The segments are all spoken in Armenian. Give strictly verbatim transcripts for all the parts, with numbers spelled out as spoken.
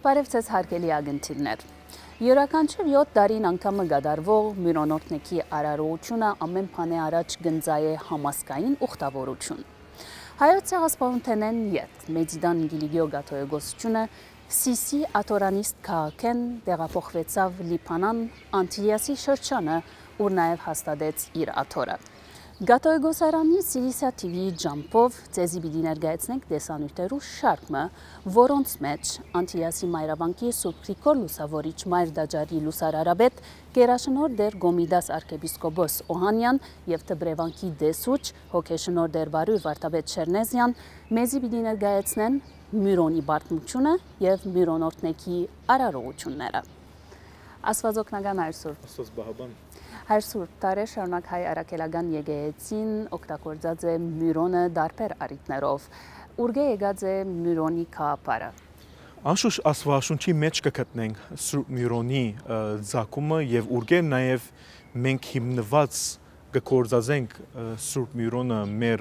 Բարև ձեզ հարգելի ագնթիրներ։ Յուրաքանչյուր յոթ տարին անգամը գդարվող մյուրոնորդնեքի արարողությունը ամեն բանի առաջ գնձայ է համասկային ուխտավորություն։ Հայոց ցեղասպանութենեն յետ մեծիդան գիլիգիո գաթոյգոսությունը Սիսի աթորանիստ քաղաքեն տեղափոխվեցավ Լիբանան Անտիլիասի շրջանը, ուր նաև հաստատեց իր աթորը։ Գաթոյգոսարանի Սիլիսիա Թի Վի ջամփով ձեզի պիտի ներկայացնենք տեսանյութերու շարքը, որոնց մեջ Անտիլիասի մայրավանքի Սուրբ Գրիգոր Լուսավորիչ մայր դաջարի լուսարարաբեդ Գերաշնորհ դեր Գոմիդաս arczepiskopos Օհանյան եւ Տբրևանքի դեսուչ հոգեշնորհ դեր Վարուժ Վարդապետ Չերնեզյան մեզի պիտի ներկայացնեն Մյուրոնի բարդությունը եւ մյուրոնորդնեքի արարողությունները։ Աստվածօգնական Հայր Սուրբ։ Աստված բահաբան։ Հայր Սուրբ, տարե շարունակ հայ արաքելական եկեղեցին օգտագործած է մյուրոնը դարբեր առիթներով։ Ուրգե եկած է մյուրոնի գաղափարը։ Անշուշտ Աստվածաշունչի մեջ կգտնենք Սուրբ Մյուրոնի ծագումը եւ ուրգե նաեւ մենք հիմնված կգործածենք Սուրբ Մյուրոնը մեր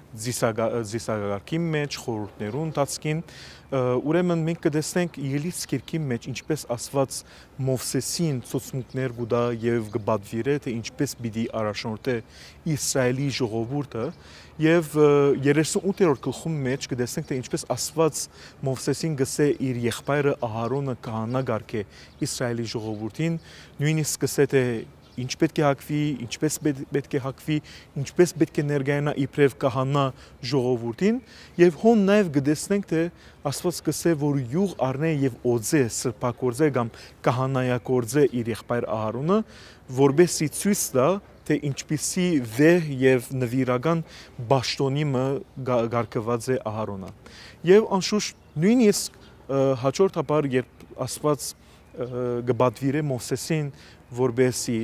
զիսագարքի մեջ, խորհուրդներուն ընթացքին, ուրեմն մենք կտեսնենք Ելից գիրքի մեջ ինչպես Աստված Մովսեսին ցուցմունքներ գուտա եւ կբադվիրե թե ինչպես պիտի առաջնորդե Իսրայելի ժողովուրդը եւ երեսունութերորդ գլխում մեջ կտեսնենք թե ինչպես Աստված Մովսեսին գսե իր եղբայրը Ահարոնը քահանա գարկե Իսրայելի ժողովրդին, նույնիսկ գսե թե ինչ պետք է հագվի, ինչպես պետք է հագվի, ինչպես պետք է ներկայանա իբրև կահանա ժողովրդին եւ հոն նաեւ գտեսնենք թե Աստված կսե որ յուղ առնե եւ օձե սրբակորձե կամ կահանայակորձե իր եղբայր Ահարոնը, որբեսի ցույց տա թե ինչպիսի վեհ եւ նվիրական բաշտոնի մը գարկված է Ահարոնը։ Եվ անշուշտ նույնիսկ հաջորդաբար երբ Աստված գբադվիրե Մովսեսին որբեսի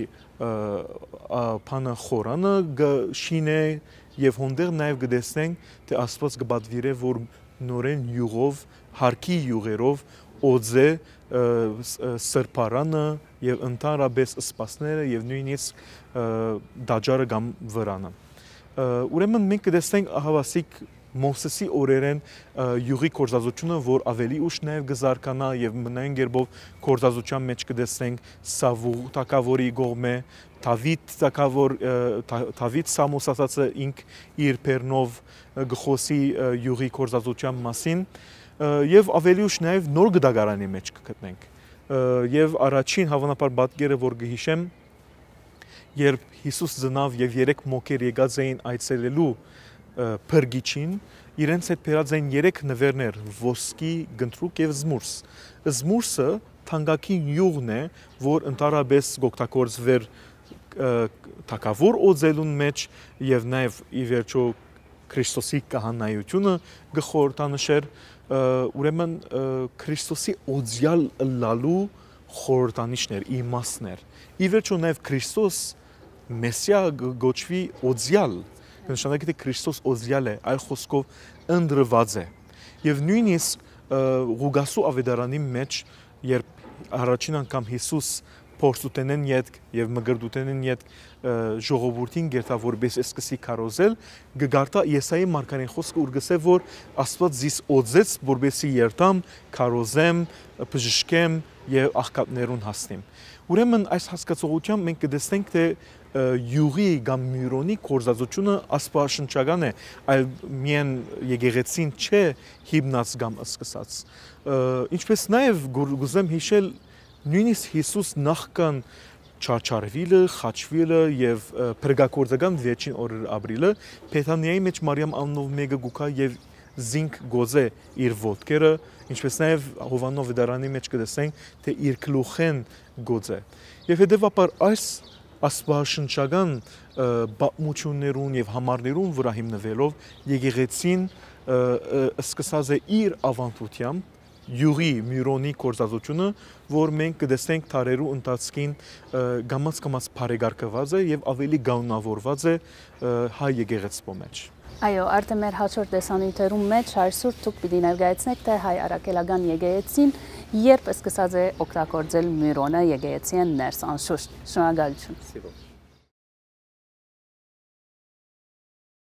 փանը խորանը շինե եւ հոնդեր նաեւ գտեսնենք թե Աստված գբադվիրե որ նորեն յուղով հարկի յուղերով օձե սրբարանը եւ ընդհանրապես սպասները եւ նույնիսկ դաջարը կամ վրանը։ Ուրեմն մենք կտեսնենք հավասիկ Մովսեսի օրերեն յուղի կորզածությունը, որ ավելի ուշ նաև գզարկանա եւ մնային գերբով կորզածության մեջ կտեսնենք Սավուղ թագավորի գողմե, Դավիթ թագավոր Դավիթ Սամոսացածը ինք իր բեռնով գխոսի յուղի կորզածության մասին եւ ավելի ուշ նաև նոր գդագարանի մեջ կգտնենք։ Եվ առաջին հավանաբար պատկերը, որ կհիշեմ, երբ Հիսուս ծնավ եւ երեք մոկեր եկած էին այցելելու Փրկիչին, իրենց հետ բերած են երեք նվերներ՝ ոսկի, գնդրուկ եւ զմուրս։ Զմուրսը թանկագին յուղն է, որ ընդհանրապես գօգտագործվեր թագավոր օձելուն մեջ եւ նաեւ ի վերջո Քրիստոսի կահանայությունը գխորտանշեր, ուրեմն Քրիստոսի օձյալ լալու խորտանիշներ, իմաստներ։ Ի վերջո նաեւ Քրիստոս Մեսիա գոչվի օձյալ, նշանակի թե Քրիստոս օձյալ է, այլ խոսքով ընդրված է։ Եվ նույնիսկ Ղուգասու ավետարանի մեջ, երբ առաջին անգամ Հիսուս փորձուտենեն յետք եւ մգրդուտենեն յետք ժողովրդին գերտա որպես սկսի քարոզել, գգարտա Եսայի մարգարեն խոսքը ուր գսե որ Աստված զիս օձեց որպեսի երտամ, քարոզեմ, բժշկեմ եւ աղքատներուն հասնեմ։ Ուրեմն այս հասկացողությամբ մենք կտեսնենք թե յուղի կամ մյուրոնի կորզածությունը աստվածաշնչական է, այլ միայն եկեղեցին չէ հիմնած կամ սկսած։ Ինչպես նաև գուզեմ հիշել նույնիսկ Հիսուս նախքան չարչարվիլը, խաչվիլը եւ փրկագործական վերջին օրեր ապրիլը Փեթանիայի մեջ Մարիամ անունով մեկը գուքա եւ զինք գոզե իր ոտքերը, ինչպես նաև Հովաննով վդարանի մեջ կտեսենք թե իր գլուխեն գոզե։ Եվ հետեւաբար այս աստվածաշնչական պատմություններուն եւ համարներուն վրա հիմնվելով եկեղեցին սկսած է իր ավանդությամբ յուղի մյուրոնի կորզածությունը, որ մենք կտեսնենք տարերու ընթացքին գամած-գամած բարեգարկված է եւ ավելի գանունավորված է հայ եկեղեցու մեջ։ Այո, արդեն մեր հաջորդ տեսանյութերում մեջ Հայր Սուրբ դուք պիտի ներկայացնեք թե հայ արաքելական եկեղեցին երբ սկսած է օգտագործել մյուրոնը եկեղեցիեն ներս անշուշտ։ Շնորհակալություն։